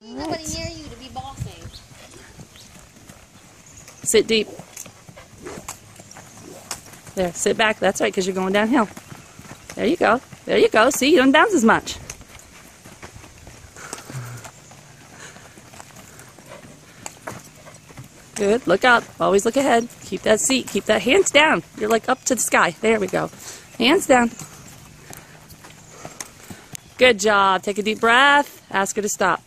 Nobody near you to be bossing. Sit deep. There, sit back. That's right, because you're going downhill. There you go. There you go. See, you don't bounce as much. Good. Look up. Always look ahead. Keep that seat. Keep that hands down. You're like up to the sky. There we go. Hands down. Good job. Take a deep breath. Ask her to stop.